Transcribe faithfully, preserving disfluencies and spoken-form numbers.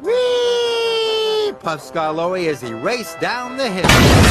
Whee! Puffed Skarloey as he raced down the hill.